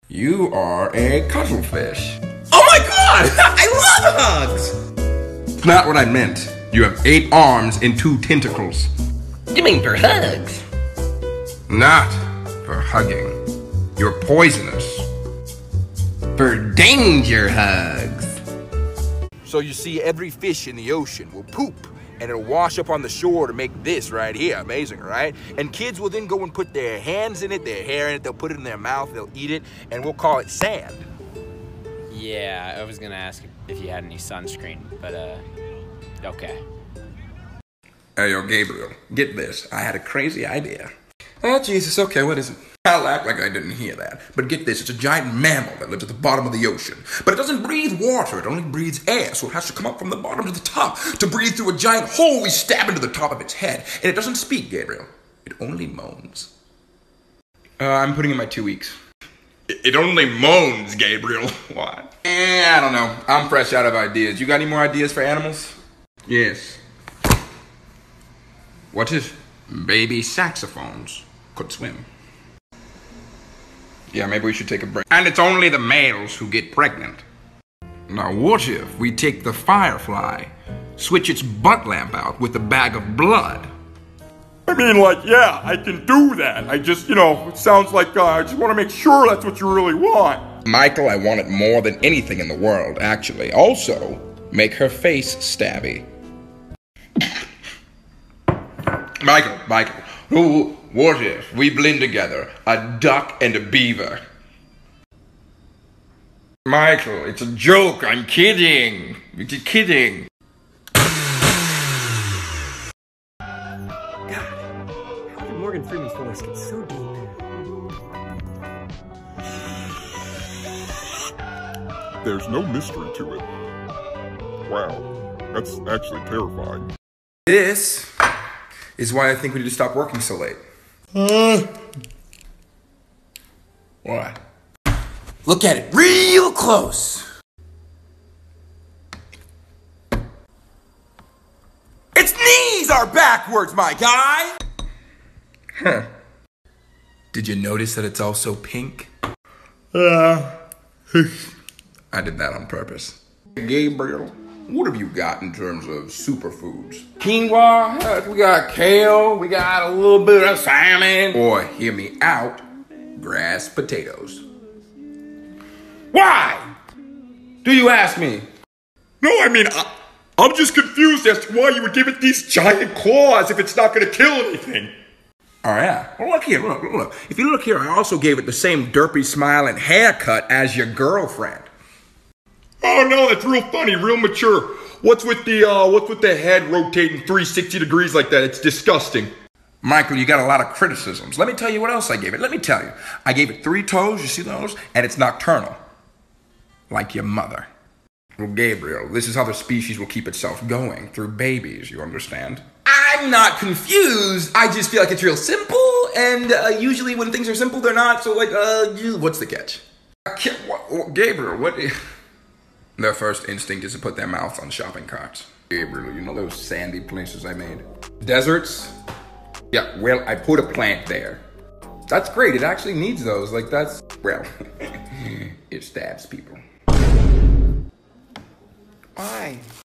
You are a cuttlefish. Oh my god! I love hugs! It's not what I meant. You have 8 arms and 2 tentacles. You mean for hugs? Not for hugging. You're poisonous. For danger hugs. So you see, every fish in the ocean will poop, and it'll wash up on the shore to make this right here. Amazing, right? And kids will then go and put their hands in it, their hair in it, they'll put it in their mouth, they'll eat it, and we'll call it sand. Yeah, I was gonna ask if you had any sunscreen, but okay. Hey, yo, Gabriel, get this. I had a crazy idea. Oh, Jesus, okay, what is it? I'll act like I didn't hear that. But get this, it's a giant mammal that lives at the bottom of the ocean. But it doesn't breathe water, it only breathes air, so it has to come up from the bottom to the top to breathe through a giant hole we stab into the top of its head. And it doesn't speak, Gabriel. It only moans. I'm putting in my 2 weeks. It only moans, Gabriel. Why? I don't know. I'm fresh out of ideas. You got any more ideas for animals? Yes. What if baby saxophones could swim? Yeah, maybe we should take a break. And it's only the males who get pregnant. Now what if we take the firefly, switch its butt lamp out with a bag of blood? I mean, like, yeah, I can do that. I just, it sounds like I just want to make sure that's what you really want. Michael, I want it more than anything in the world, actually. Also, make her face stabby. Michael, what if we blend together a duck and a beaver? Michael, it's a joke, I'm kidding. It's a kidding. How did Morgan Freeman's voice get so deep? There's no mystery to it. Wow, that's actually terrifying. This is why I think we need to stop working so late. What? Look at it real close. Its knees are backwards, my guy! Huh. Did you notice that it's also pink? I did that on purpose. Gabriel, what have you got in terms of superfoods? Quinoa, we got kale, we got a little bit of salmon. Or, hear me out, grass potatoes. Why? Do you ask me? No, I mean, I'm just confused as to why you would give it these giant claws if it's not going to kill anything. Oh, yeah. Well, look here, look. If you look here, I also gave it the same derpy smile and haircut as your girlfriend. Oh no, that's real funny, real mature. What's with the head rotating 360 degrees like that? It's disgusting. Michael, you got a lot of criticisms. Let me tell you what else I gave it. Let me tell you. I gave it 3 toes, you see those? And it's nocturnal. Like your mother. Well, Gabriel, this is how the species will keep itself going, through babies, you understand? I'm not confused. I just feel like it's real simple, and usually when things are simple, they're not. So, like, what's the catch? Gabriel, what? Their first instinct is to put their mouths on shopping carts. Gabriel, you know those sandy places I made? Deserts? Yeah, well, I put a plant there. That's great. It actually needs those. Like, that's, well, it stabs people. Why?